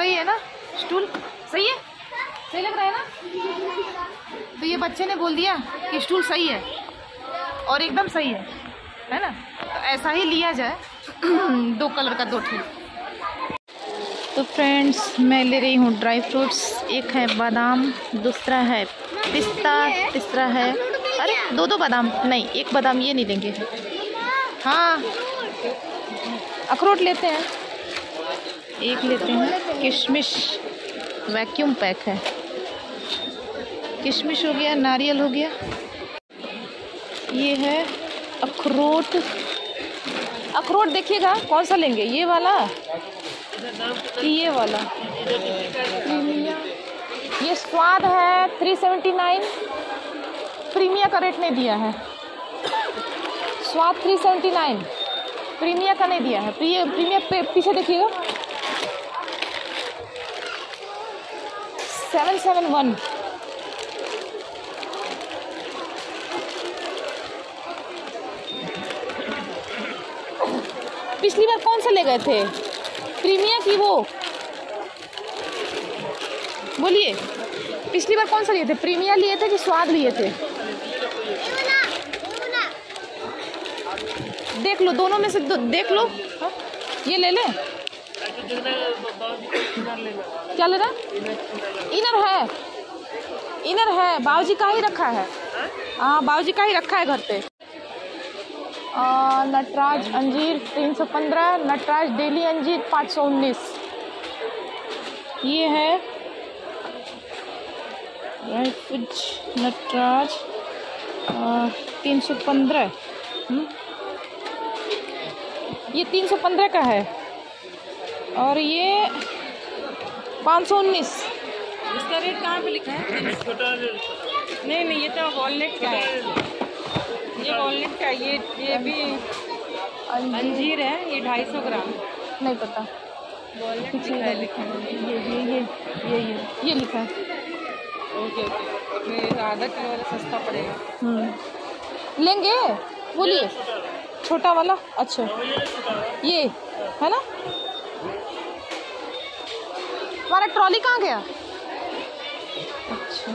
सही है ना? स्टूल सही है, सही लग रहा है ना? तो ये बच्चे ने बोल दिया कि स्टूल सही है और एकदम सही है ना? तो ऐसा ही लिया जाए। 2 कलर का 2 ठीक। तो फ्रेंड्स मैं ले रही हूँ ड्राई फ्रूट्स। एक है बादाम, दूसरा है पिस्ता, तीसरा है, अरे 2 बादाम नहीं, 1 बादाम ये नहीं लेंगे। हाँ अखरोट लेते हैं, 1 लेते हैं। किशमिश वैक्यूम पैक है, किशमिश हो गया, नारियल हो गया। ये है अखरोट। अखरोट देखिएगा कौन सा लेंगे, ये वाला कि ये वाला? ये स्वाद है 379, प्रीमिया का रेट नहीं दिया है। स्वाद 379, प्रीमिया का नहीं दिया है। प्रीमिया पे पीछे देखिएगा 771। पिछली बार कौन सा ले गए थे, प्रीमिया की वो? बोलिए, पिछली बार कौन सा लिए थे? प्रीमिया लिए थे कि स्वाद लिए थे? देख लो, दोनों में से देख लो। हा? ये ले लें? क्या लेना? इनर है, इनर है, बाबूजी का ही रखा है। हाँ बाबूजी का ही रखा है घर पे। नटराज अंजीर 315, नटराज डेली अंजीर 519। ये है नटराज 315। ये 315 का है और ये 519। इसका रेट कहाँ पे लिखा है? नहीं ये तो वॉलनट का है, ये वॉलनट का। ये भी अंजीर है, ये 250 ग्राम। नहीं पता, वॉलनट लिखा है। ये लिखा है। ओके आधा किलो वाला सस्ता पड़ेगा। लेंगे? बोलिए, छोटा वाला? अच्छा ये है ना? हमारा ट्रॉली कहाँ गया? अच्छा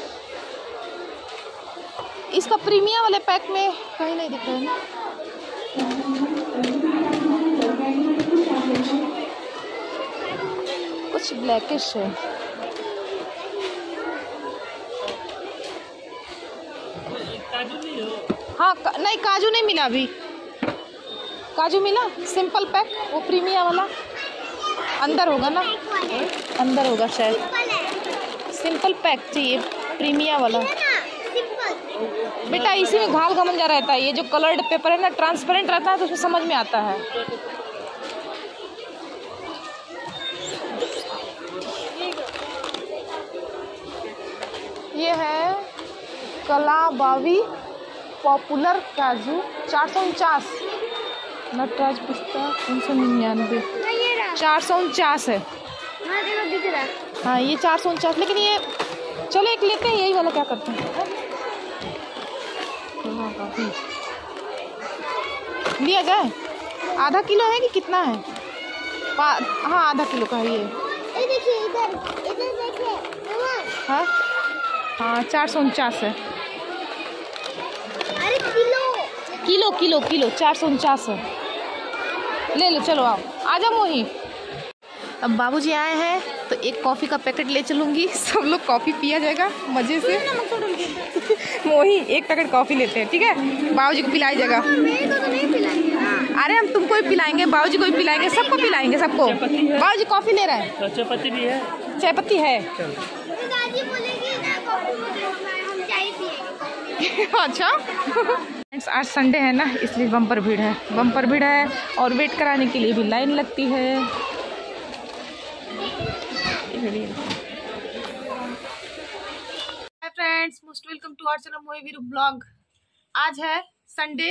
इसका प्रीमिया वाले पैक में कहीं नहीं दिख रहा है ना? कुछ ब्लैकिश है। हाँ नहीं, काजू नहीं मिला अभी। काजू मिला? सिंपल पैक, वो प्रीमिया वाला अंदर होगा ना? अंदर होगा शायद। सिंपल पैक चाहिए, प्रीमिया वाला। बेटा इसी में घाल गमंजा रहता है। ये जो कलर्ड पेपर है ना, ट्रांसपेरेंट रहता है तो उसमें समझ में आता है। ये है कलाबावी पॉपुलर काजू 449। नटराज पिस्ता 399, 449 है। हाँ ये 449, लेकिन ये चलो एक लेते हैं, यही वाला क्या करते हैं? लिया जाए? आधा किलो है कि कितना है? हाँ आधा किलो का है ये। देखिए इधर देखिए। हाँ 449 है। अरे किलो 449 है। ले लो, चलो आओ, आजा मोही। अब बाबूजी आए हैं तो एक कॉफ़ी का पैकेट ले चलूँगी, सब लोग कॉफ़ी पिया जाएगा मज़े से। मोही 1 पैकेट कॉफ़ी लेते हैं, ठीक है? बाबूजी को पिलाई जाएगा। मेरे को तो नहीं पिलाएंगे। अरे हम तुमको भी पिलाएंगे, बाबूजी को भी पिलाएंगे, सबको पिलाएंगे, सबको। बाबूजी कॉफ़ी ले रहे हैं। चाय पत्ती भी है? चाय पत्ती है। दादी बोलेगी ना हम चाय पिएंगे। अच्छा आज संडे है ना, इसलिए बम्पर भीड़ है और वेट कराने के लिए भी लाइन लगती है। Hi friends, most welcome to our channel Mohi Veeru blog. आज है संडे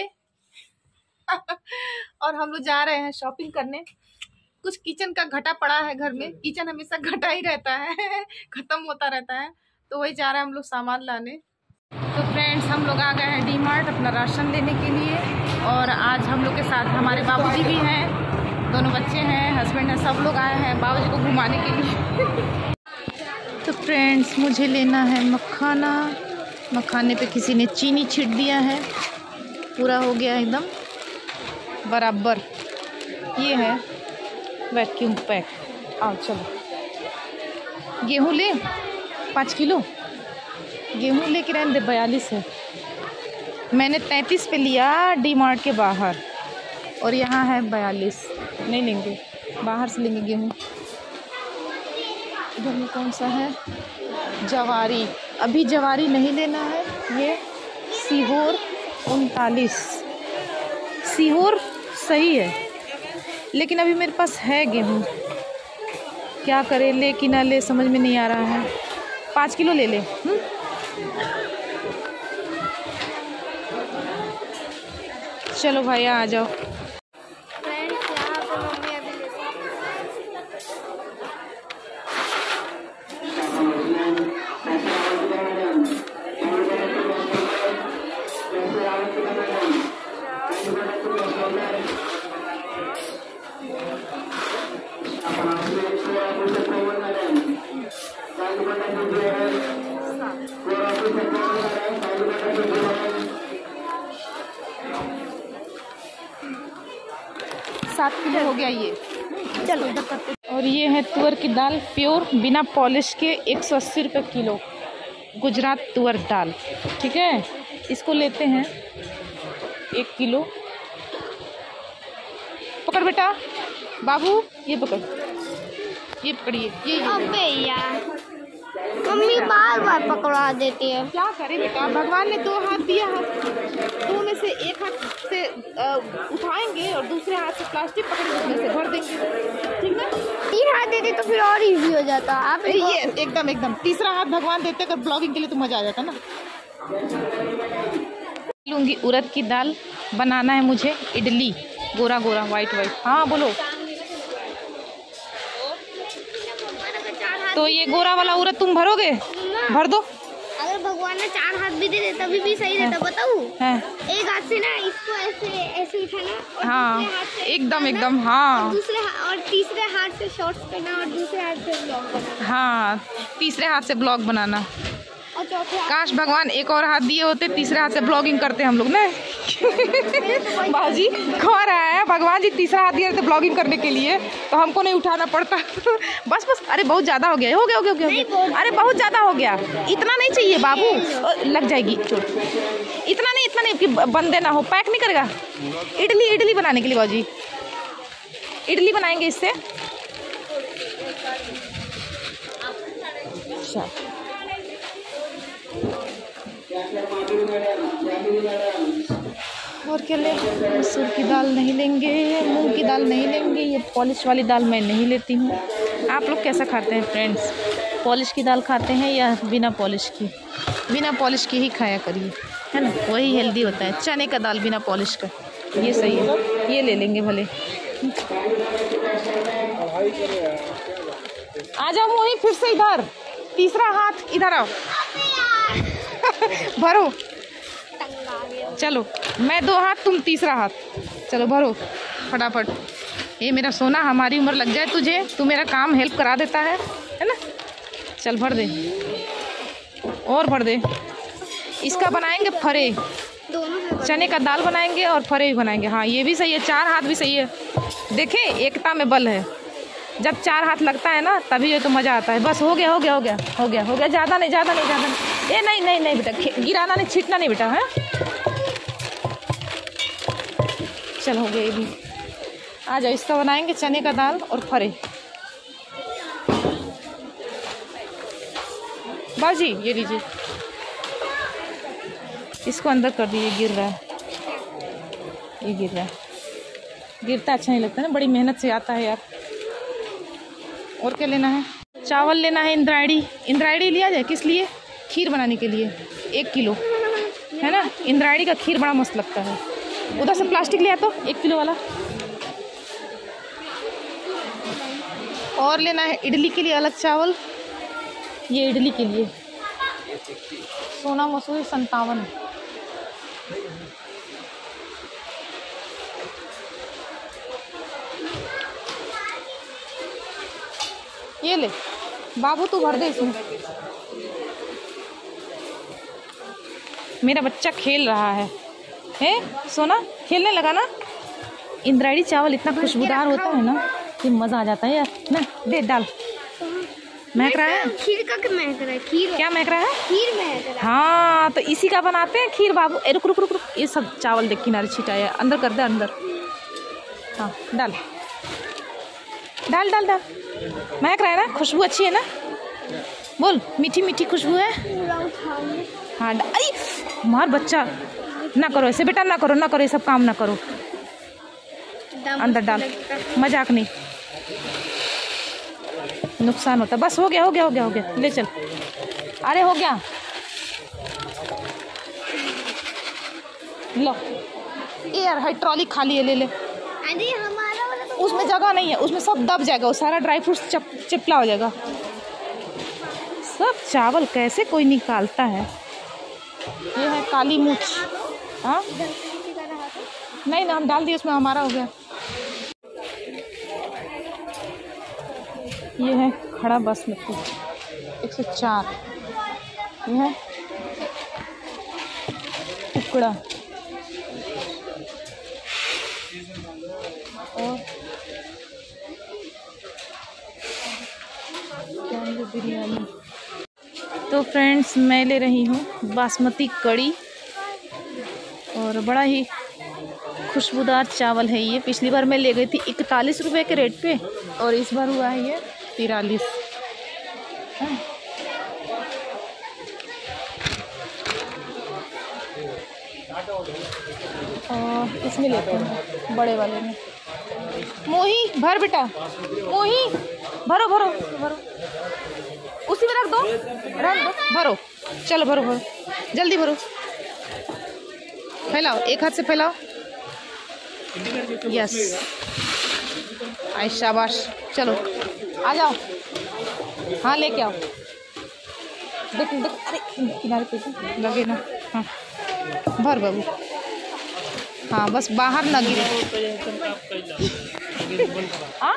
और हम लोग जा रहे हैं शॉपिंग करने। कुछ किचन का घटा पड़ा है घर में, किचन हमेशा घटा ही रहता है खत्म होता रहता है, तो वही जा रहे हैं हम लोग सामान लाने। तो फ्रेंड्स हम लोग आ गए हैं डी मार्ट अपना राशन लेने के लिए, और आज हम लोग के साथ हमारे बाबूजी भी हैं, दोनों बच्चे हैं, हस्बैंड है, सब लोग आए हैं बाबूजी को घुमाने के लिए। तो फ्रेंड्स मुझे लेना है मखाना। मखाने पे किसी ने चीनी छीट दिया है, पूरा हो गया एकदम बराबर। ये है वैक्यूम पैक। आओ चलो। गेहूँ ले 5 किलो। गेहूँ लेके रहने दे, 42 है। मैंने 33 पे लिया डी मार्ट के बाहर, और यहाँ है 42। नहीं लेंगे, बाहर से लेंगे गेहूँ। इधर में कौन सा है? जवारी। अभी जवारी नहीं लेना है। ये सीहोर 39। सीहोर सही है, लेकिन अभी मेरे पास है गेहूँ, क्या करें, ले कि ना ले समझ में नहीं आ रहा है। 5 किलो ले ले। चलो भैया आ जाओ। फ्रेंड्स यहाँ पे मम्मी अभी सात किलो हो गया ये। चलो इधर करते। और ये है तुअर की दाल प्योर बिना पॉलिश के 180 रुपये किलो, गुजरात तुअर दाल। ठीक है, इसको लेते हैं 1 किलो। पकड़ बेटा, बाबू ये पकड़, ये पकड़िए। ये अबे यार मम्मी बार बार पकड़ा देती है। क्या करे बेटा, भगवान ने 2 हाथ दिया है, 2 में से 1 हाथ से उठाएंगे और दूसरे हाथ से प्लास्टिक पकड़ के उसमें से भर देंगे। ठीक ना? 3 हाथ देते तो फिर और इजी हो जाता। आप ये एकदम तीसरा हाथ भगवान देते अगर ब्लॉगिंग के लिए तो मजा आ जाता ना। लूँगी उड़द की दाल। बनाना है मुझे इडली, गोरा गोरा वाइट वाइट। हाँ बोलो। तो ये गोरा वाला उड़द तुम भरोगे? भर दो। अगर भगवान ने 4 हाथ भी दे दे तभी भी सही रहता। बताऊँ? एक हाथ से ना इसको ऐसे ऐसे उठाना और हाँ दूसरे हाथ से एकदम हाँ। और तीसरे हाथ से शॉर्ट्स करना और दूसरे हाथ से ब्लॉग बनाना। हाँ, तीसरे हाथ से ब्लॉग बनाना। और चौथे हाथ काश भगवान एक और हाथ दिए होते, तीसरे हाथ से ब्लॉगिंग करते हम लोग ना। बाजी खा रहा है, भगवान जी तीसरा हाथ दिए थे ब्लॉगिंग करने के लिए तो हमको नहीं उठाना पड़ता। बस बस, अरे बहुत ज़्यादा हो गया, हो गया। अरे बहुत ज़्यादा हो गया, इतना नहीं चाहिए बाबू, लग जाएगी चोट। इतना नहीं कि बंदे ना हो, पैक नहीं करेगा। इडली बनाने के लिए बाजी, इडली बनाएंगे इससे। अच्छा और क्या ले? मसूर की दाल नहीं लेंगे, मूंग की दाल नहीं लेंगे। ये पॉलिश वाली दाल मैं नहीं लेती हूँ। आप लोग कैसा खाते हैं फ्रेंड्स? पॉलिश की दाल खाते हैं या बिना पॉलिश की? बिना पॉलिश की ही खाया करिए, है ना, वही हेल्दी होता है। चने का दाल बिना पॉलिश का, ये सही है, ये ले लेंगे भले। आ जाओ मोही, फिर से इधर, तीसरा हाथ इधर आओ। भरो, चलो मैं 2 हाथ तुम तीसरा हाथ, चलो भरो फटाफट। ये मेरा सोना, हमारी उम्र लग जाए तुझे, तू मेरा काम हेल्प करा देता है ना। चल भर दे, और भर दे। इसका बनाएंगे फरे, चने का दाल बनाएंगे और फरे भी बनाएंगे। हाँ ये भी सही है, 4 हाथ भी सही है। देखे एकता में बल है, जब 4 हाथ लगता है ना तभी ये तो मज़ा आता है। बस हो गया। ज़्यादा नहीं। ये नहीं बेटा, गिराना नहीं, छीटना नहीं बेटा, है। चल हो गया ये भी। आ जाओ, इसका बनाएंगे चने का दाल और फरे। बाजी ये लीजिए, इसको अंदर कर दीजिए, गिर रहा है, ये गिर रहा है। गिरता अच्छा नहीं लगता ना, बड़ी मेहनत से आता है यार। और क्या लेना है? चावल लेना है इंद्रायणी लिया जाए। किस लिए? खीर बनाने के लिए 1 किलो, है ना। इंद्रायणी का खीर बड़ा मस्त लगता है। उधर से प्लास्टिक लिया तो 1 किलो वाला। और लेना है इडली के लिए अलग चावल, ये इडली के लिए। सोना मसूरी 57। ये ले बाबू, तू भर दे इसमें। मेरा बच्चा खेल रहा है सोना, खेलने लगा ना। इंद्रायणी चावल इतना खुशबूदार होता है ना कि मज़ा आ जाता है यार ना। दे डाल। महक रहा है खीर का, क्या महक रहा है? खीर क्या महक रहा है? खीर महक रहा है। हाँ तो इसी का बनाते हैं खीर बाबू। रुक रुक रुक रुक, ये सब चावल देख किनारे छिटाया, अंदर कर दे अंदर। हाँ डाल डाल डाल डाल। महक रहा है ना, खुशबू अच्छी है ना, बोल मीठी मीठी खुशबू है। हाँ अरे मार बच्चा, ना करो ऐसे बेटा, ना करो ना करो, ये सब काम ना करो। अंदर डाल, मजाक नहीं, नुकसान होता। बस हो गया हो गया हो गया हो गया, ले चल। अरे हो गया, लो ये यार, हाई ट्रॉली खाली है, ले ले। हमारा वाला तो उसमें जगह नहीं है, उसमें सब दब जाएगा, वो सारा ड्राई फ्रूट्स चिपला हो जाएगा। सब चावल कैसे कोई निकालता है। ये है काली मूछ। हाँ नहीं ना, हम डाल दिए उसमें, हमारा हो गया। ये है खड़ा बासमती 104। ये है टुकड़ा और बिरयानी। तो फ्रेंड्स मैं ले रही हूँ बासमती कड़ी, और बड़ा ही खुशबूदार चावल है ये। पिछली बार मैं ले गई थी 41 रुपये के रेट पे, और इस बार हुआ है ये 43। और इसमें लेते हैं बड़े वाले में। मोही भर बेटा, मोही भरो भरो भरो, उसी में रख दो, भरो, चलो भरो भरो, जल्दी भरो, फैलाओ, एक हाथ से फैलाओ। यस, आई शाबाश, चलो आ जाओ। हाँ लेके आओ, देख देख, अरे किनारे पे लगे ना। हाँ भर बाबू, हाँ बस बाहर ना गिरे। हाँ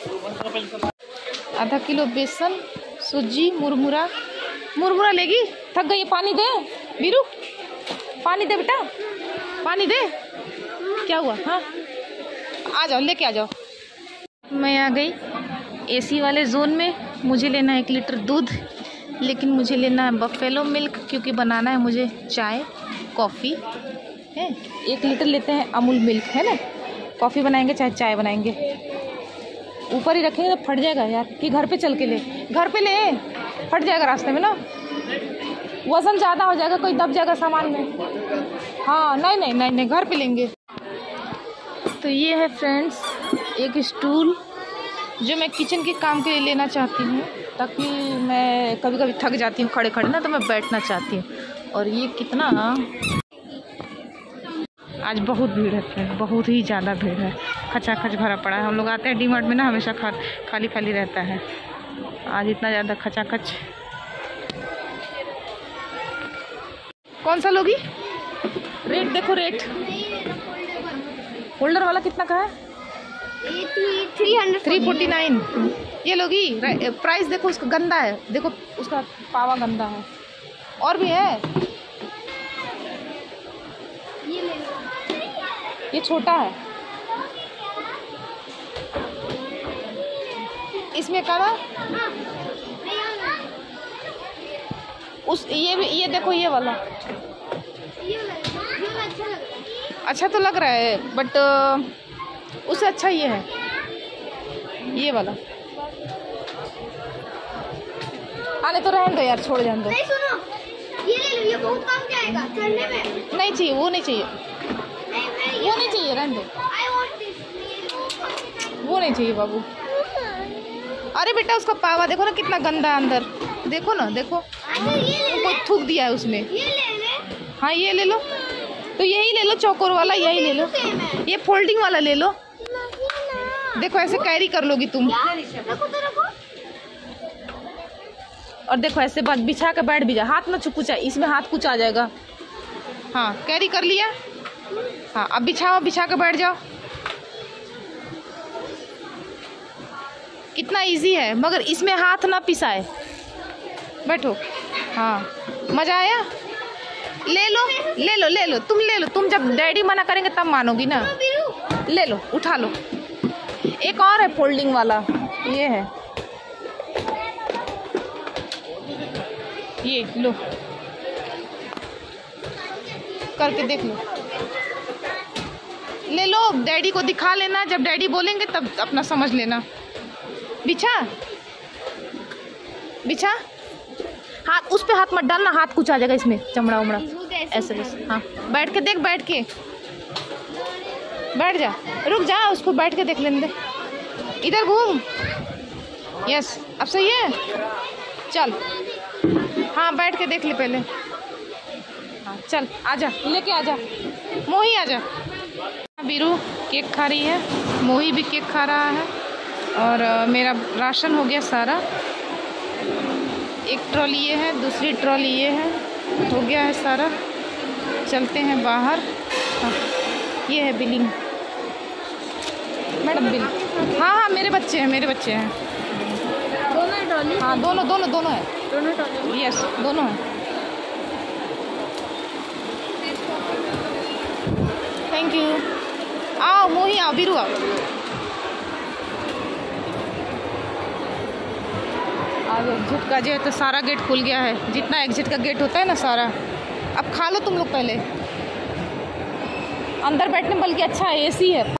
आधा किलो बेसन, सूजी, मुरमुरा। मुरमुरा लेगी, थक गई। पानी दे बीरू, पानी दे बेटा, पानी दे। क्या हुआ? हाँ आ जाओ, लेके आ जाओ। मैं आ गई एसी वाले जोन में। मुझे लेना है 1 लीटर दूध, लेकिन मुझे लेना है बफेलो मिल्क, क्योंकि बनाना है मुझे चाय कॉफ़ी है। 1 लीटर लेते हैं अमूल मिल्क, है ना। कॉफ़ी बनाएंगे चाहे चाय बनाएंगे। ऊपर ही रखेंगे तो फट जाएगा यार, कि घर पे चल के ले, घर पे ले, फट जाएगा रास्ते में ना, वज़न ज़्यादा हो जाएगा, कोई दब जाएगा सामान में। हाँ नहीं नहीं नहीं नहीं, घर पे लेंगे। तो ये है फ्रेंड्स एक स्टूल, जो मैं किचन के काम के लिए लेना चाहती हूँ, ताकि मैं कभी कभी थक जाती हूँ खड़े खड़े ना, तो मैं बैठना चाहती हूँ। और ये कितना, आज बहुत भीड़ है फ्रेंड, बहुत ही ज़्यादा भीड़ है, खचाखच भरा पड़ा है। हम लोग आते हैं डी मार्ट में ना, हमेशा खाली खाली रहता है, आज इतना ज़्यादा खचाखच। कौन सा लोगी? रेट देखो, रेट होल्डर वाला कितना का है? 349। ये लोगी, प्राइस देखो उसका गंदा है, देखो उसका पावा गंदा है। और भी है, ये छोटा है, इसमें का ना उस ये देखो, ये वाला अच्छा तो लग रहा है, बट उससे अच्छा ये है, ये वाला। आने तो रहने दो यार, छोड़ जाने दो। नहीं सुनो, ये ले लो, ये बहुत काम के आएगा चढ़ने में। नहीं चाहिए, वो नहीं चाहिए, वो नहीं चाहिए, रहने दो, वो नहीं चाहिए बाबू। अरे बेटा उसका पावा देखो ना कितना गंदा है अंदर, देखो ना, देखो कोई थूक दिया है उसमें। हाँ ये ले लो, तो यही ले लो, चौकोर वाला यही ले लो, ये फोल्डिंग वाला ले लो। देखो ऐसे कैरी कर लोगी तुम, और देखो ऐसे बिछा के बैठ भी जा, हाथ ना कुछ, इसमें हाथ कुछ आ जाएगा। हाँ कैरी कर लिया। हाँ अब बिछाओ, बिछा के बैठ जाओ। कितना इजी है, मगर इसमें हाथ ना पिसाए। बैठो। हाँ, मज़ा आया? ले लो ले लो ले लो, तुम ले लो। तुम जब डैडी मना करेंगे तब मानोगी ना। ले लो, उठा लो। एक और है फोल्डिंग वाला, ये है, ये लो, करके देख लो। ले लो, डैडी को दिखा लेना, जब डैडी बोलेंगे तब अपना समझ लेना। बिछा बिछा, हाथ उस पे हाथ मत डालना, हाथ कुछ आ जाएगा इसमें, चमड़ा उमड़ा ऐसे वैसे। हाँ, बैठ के देख, बैठ के बैठ जा, रुक जा, उसको बैठ के देख लेने दे। इधर घूम। यस, अब सही है, चल। हाँ, बैठ के देख ले पहले। हाँ, चल आजा, लेके आजा, मोही आजा। बीरू केक खा रही है, मोही भी केक खा रहा है, और मेरा राशन हो गया सारा। एक ट्रॉली ये है, दूसरी ट्रॉली ये है, हो गया है सारा। चलते हैं बाहर। हाँ, ये है बिलिंग। Madam bill. हाँ हाँ, मेरे बच्चे हैं, मेरे बच्चे हैं। दोनों ट्रॉली? हाँ, दोनों दोनों दोनों है। दोनों ट्रॉली? यस, दोनों है। Thank you. आओ मोही, आओ बीरू, आओ। अब एग्जिट का जो है तो सारा गेट खुल गया है, जितना एग्जिट का गेट होता है ना सारा। अब खा लो तुम लोग पहले। अंदर बैठने बल्कि अच्छा है, एसी है।